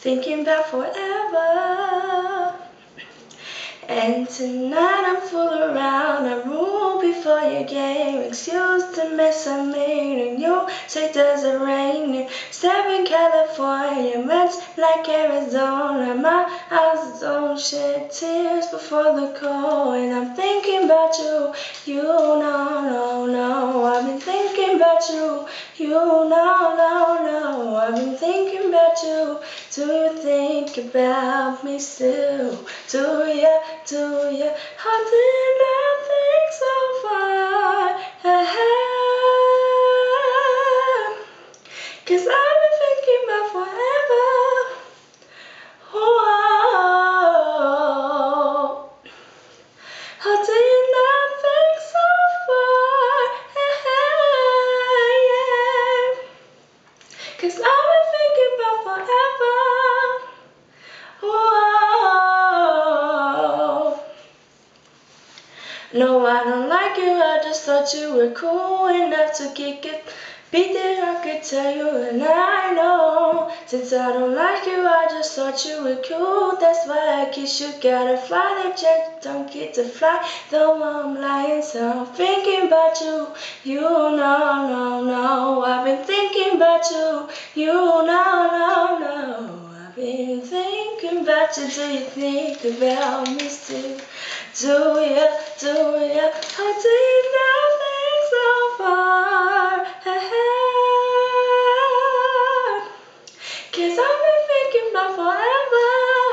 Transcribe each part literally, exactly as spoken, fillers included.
thinking about forever. And tonight I'm fooling around, I rule before your game. Excuse the mess I made, and you say does it rain? Step in California, much like Arizona. My eyes don't shed tears before the cold. And I'm thinking about you, you know, no, no. I've been thinking about you, you know, no, no. I've been thinking about you. Do you think about me still? Do ya, do ya? How do you not think so far ahead? 'Cause I've been thinking about forever. Whoa. How do you not think so far ahead? Yeah. 'Cause I've been thinking about forever. Whoa. No, I don't like you, I just thought you were cool enough to kick it. Beat it, I could tell you, and I know. Since I don't like you, I just thought you were cool. That's why I kiss you. Gotta fly the jet, don't get to fly. Though I'm lying, so I'm thinking about you. You know, no, no. I've been thinking about you. You know, no, no. I've been thinking about you. Do you think about me still? Do ya, do ya? How do you not think so far ahead? 'Cause I've been thinking about forever.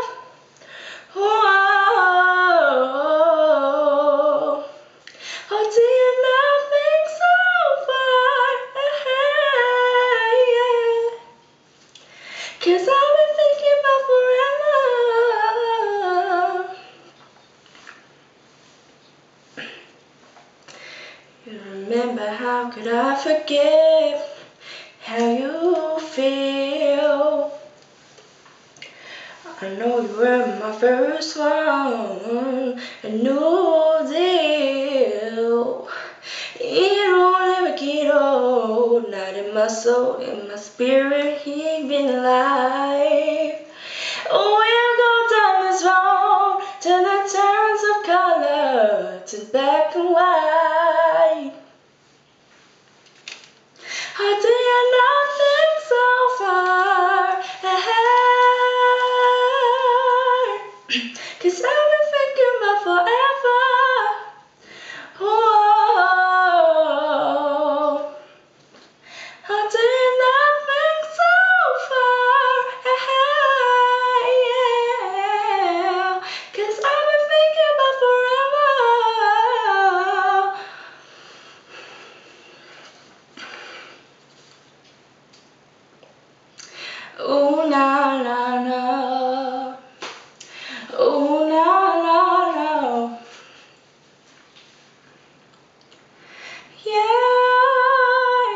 Whoa. How do you not think so far ahead? Yeah. 'Cause I've been thinking about forever. You remember, how could I forget how you feel? I know you were my first one, a new deal. It won't ever get old, not in my soul, in my spirit, even alive. Oh, we'll go down this road till the turns of color to black and white. How do you not think so far ahead? 'Cause I've been thinking about forever. Whoa. How do you not think so far ahead? Yeah. 'Cause I've been thinking about forever. Ooh, na, na, na. Ooh, na, na, na. Yeah.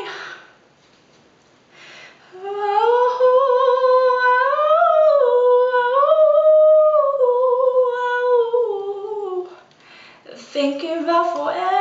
Oh, thinking about forever.